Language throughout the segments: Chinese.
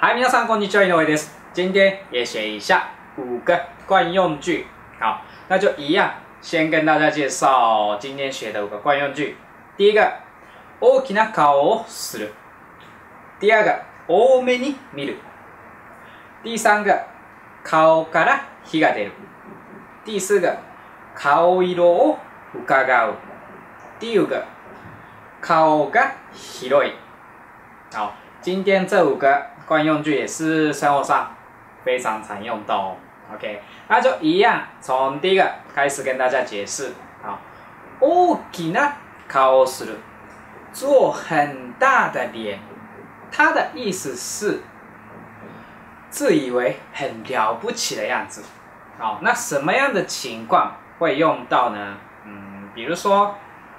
嗨，皆さんこんにちは，井上です。今天也学一下5个惯用句。好，那就一样，先跟大家介绍今天学的5个惯用句。第一个，大きな顔をする。第二个，多めに見る。第三个，顔から火が出る。第四个，顔色を伺う。第五个，顔が広い。好，今天这5个惯用句也是生活上非常常用的哦。OK， 那就一样，从第一个开始跟大家解释。好，大きな顔をする，做很大的脸，它的意思是自以为很了不起的样子。好，那什么样的情况会用到呢？比如说，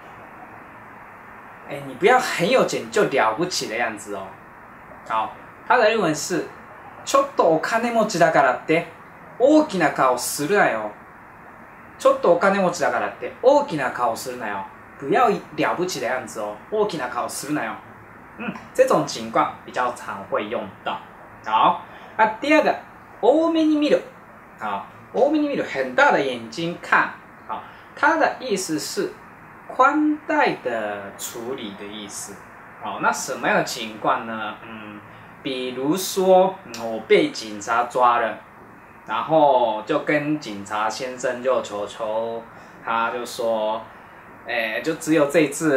你不要很有钱就了不起的样子哦。好，它的日文是ちょっとお金持ちだからって大きな顔するなよ。ちょっとお金持ちだからって大きな顔するなよ。不要了不起的样子哦，大きな顔するなよ。这种情况比较常会用到。好，那第二个，多めに見る。好，多めに見る，很大的眼睛看。好，它的意思是宽待的处理的意思。好，那什么样的情况呢？比如说，我被警察抓了，然后就跟警察先生就求他就说，就只有这一次，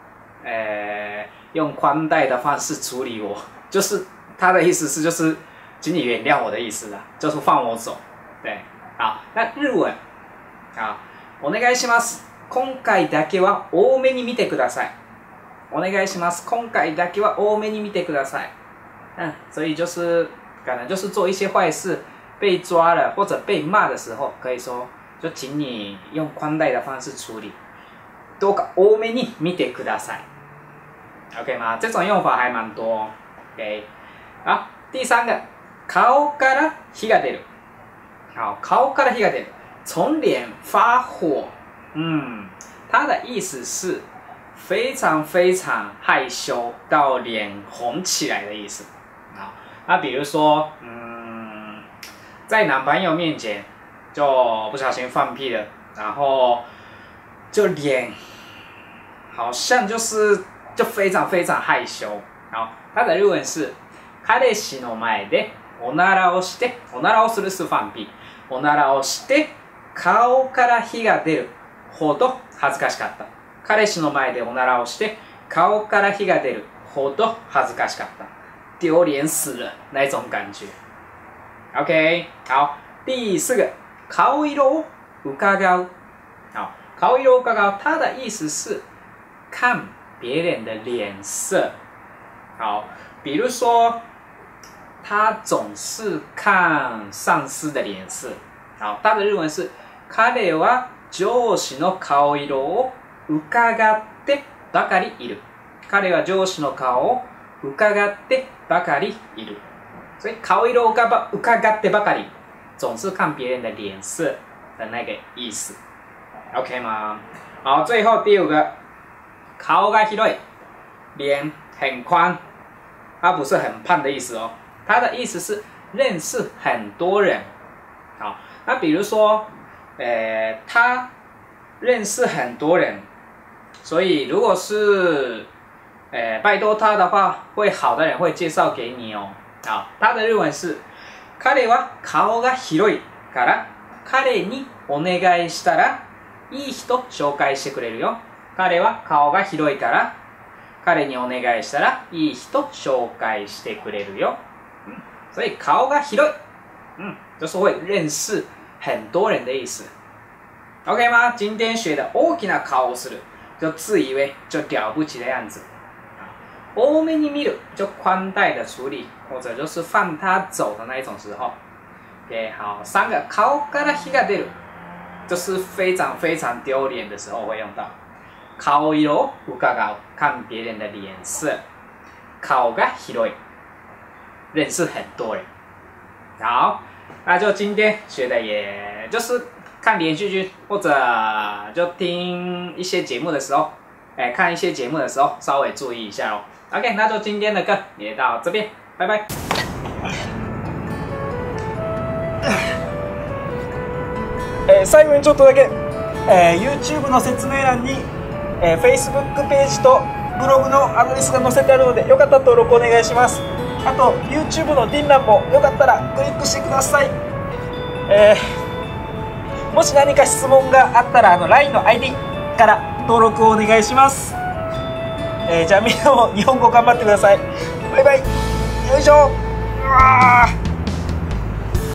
用宽待的方式处理我，就是他的意思是就是请你原谅我的意思啦，就是放我走。对，好，那日文，好，お願いします。今回だけは多めに見てください。お願いします。今回だけは多めに見てください。所以就是可能就是做一些坏事被抓了或者被骂的时候，可以说就请你用宽待的方式处理。どうか多めに見てください。OK 吗？这种用法还蛮多哦。OK， 好，第三个，顔から火が出る。好，顔から火が出る，从脸发火。它的意思是非常非常害羞到脸红起来的意思。好，那比如说，在男朋友面前就不小心放屁了，然后就脸好像就非常非常害羞。好，它的日文是彼氏の前でおならをして、おならをする是放屁，おならをして顔から火が出るほど恥ずかしかった。彼氏の前でおならをして顔から火が出るほど恥ずかしかった。丢脸死了那种感觉。OK， 好，第四个，顔色を伺う。好，顔色を伺う，它的意思是看别人的脸色。好，比如说他总是看上司的脸色。好，他的日文是彼は上司の顔色を伺ってばかりいる。彼は上司の顔を伺ってばかりいる。所以顔色を伺ってばかり，总是看别人的脸色的那个意思。OK 吗？好，最后第5个，顔が広い，脸很宽，它不是很胖的意思哦，它的意思是认识很多人。好，那比如说，他认识很多人，所以如果是拜托他的话，会好的人会介绍给你哦。好，他的日文是彼は顔が広いから彼にお願いしたらいい人紹介してくれるよ。彼は顔が広いから彼にお願いしたらいい人紹介してくれるよ。所以顔が広い，就是会认识很多人的意思。OK 吗？今天学的大きな顔をする，就自以为就了不起的样子。多めに見る，就宽待的处理，或者就是放他走的那一种时候。OK， 好，3个，顔から火が出る，就是非常非常丢脸的时候会用到。顔色を伺う，看别人的脸色。顔が広い，认识很多人。好，那就今天学的也就是看连续剧或者就听一些节目的时候，看一些节目的时候稍微注意一下哦。OK， 那就今天的课也到这边，拜拜。 最後にちょっとだけ、YouTube の説明欄に、Facebook ページとブログのアドレスが載せてあるので、よかったら登録お願いします。あと YouTube のディン欄もよかったらクリックしてください。もし何か質問があったらLINE の ID から登録をお願いします。じゃあみんなも日本語頑張ってください。バイバイ。よいしょ。うわー。